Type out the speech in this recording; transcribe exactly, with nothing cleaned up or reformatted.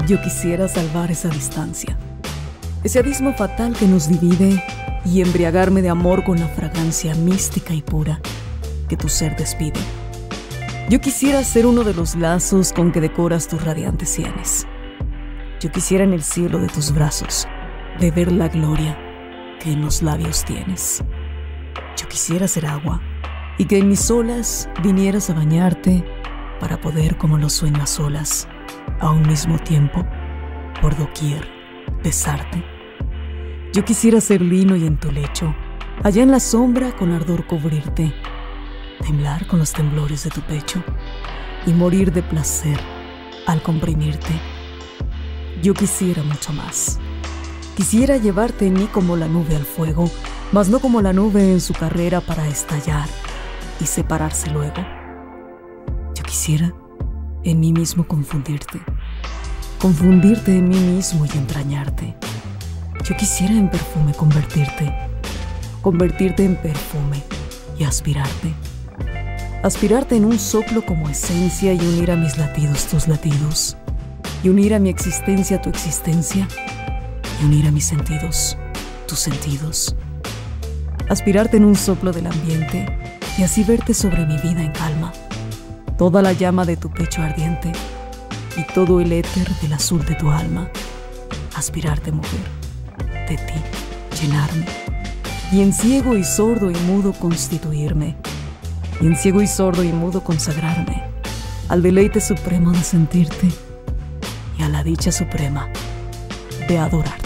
Yo quisiera salvar esa distancia, ese abismo fatal que nos divide, y embriagarme de amor con la fragancia mística y pura que tu ser despide. Yo quisiera ser uno de los lazos con que decoras tus radiantes sienes. Yo quisiera en el cielo de tus brazos beber la gloria que en los labios tienes. Yo quisiera ser agua y que en mis olas vinieras a bañarte para poder, como lo sueño a solas, a un mismo tiempo, por doquier, besarte. Yo quisiera ser lino y en tu lecho, allá en la sombra con ardor cubrirte, temblar con los temblores de tu pecho y morir de placer al comprimirte. Yo quisiera mucho más. Quisiera llevarte en mí como la nube al fuego, mas no como la nube en su carrera para estallar y separarse luego. Yo quisiera en mí mismo confundirte, confundirte en mí mismo y entrañarte. Yo quisiera en perfume convertirte, convertirte en perfume y aspirarte. Aspirarte en un soplo como esencia y unir a mis latidos tus latidos, y unir a mi existencia tu existencia, y unir a mis sentidos tus sentidos. Aspirarte en un soplo del ambiente y así verte sobre mi vida en calma, toda la llama de tu pecho ardiente y todo el éter del azul de tu alma. Aspirarte, mujer, de ti llenarme, y en ciego y sordo y mudo constituirme, y en ciego y sordo y mudo consagrarme al deleite supremo de sentirte y a la dicha suprema de adorarte.